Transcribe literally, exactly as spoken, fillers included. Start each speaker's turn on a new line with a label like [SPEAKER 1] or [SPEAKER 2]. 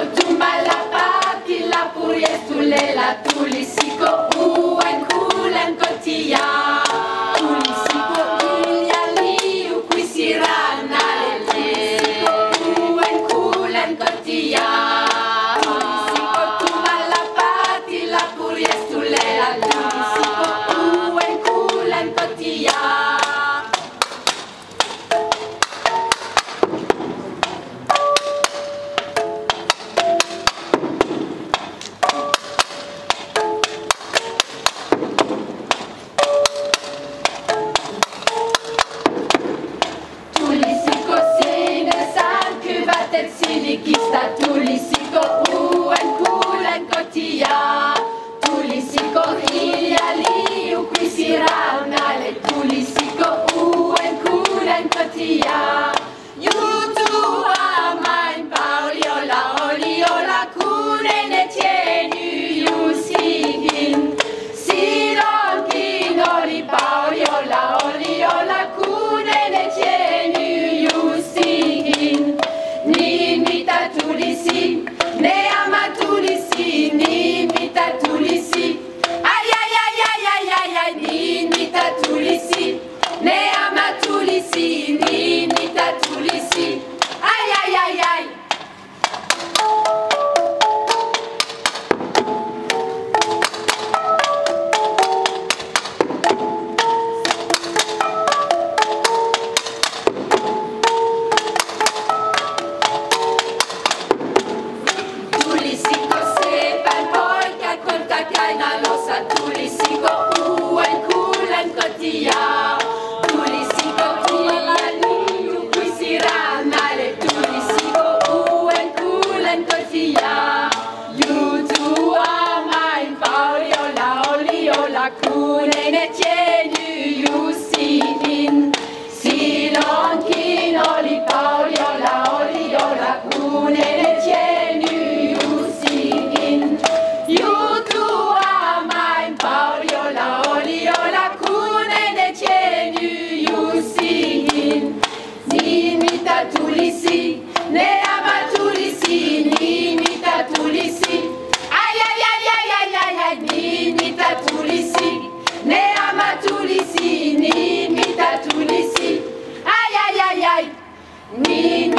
[SPEAKER 1] Tulela tulisiko uen kuulen kotia. Tulisiko iljali ukuisiranalle. Tulisiko uen kuulen kotia. Tulisiko tumalla paatilla purjes tulela. Tulisiko uen kuulen kotia. Sinikista tulisiko uen kuulen kotia. Tulisiko hiljali ukuisiranalle. Tulisiko uen kuulen kotia. Jutua main Pauliolla oli olla kun en tiennyt Jussikin. Silloinkin oli Pauliolla oli olla kun en tiennyt Jussikin. Niin mitä tulisi, ne ama tulisi, niin mitä tulisi. Ai ai ai ai ai ai ai, niin mitä tulisi, ne ama tulisi, niin mitä tulisi. Ai ai ai ai. Tulisiko uen kuulen kotia. Tulisiko hiljali ukuisiranalle. Tulisiko uen kuulen kotia. Jutua main Pauliolla oli olla kun en tiennyt Jussikin. Silloinkin oli Pauliolla oli olla kun en tiennyt Jussikin. Niin mitä tulisi, ne ama tulisi, niin mitä tulisi. Ai ai ai ai ai ai ai, niin mitä tulisi, ne ama tulisi, niin mitä tulisi. Ai ai ai ai, niin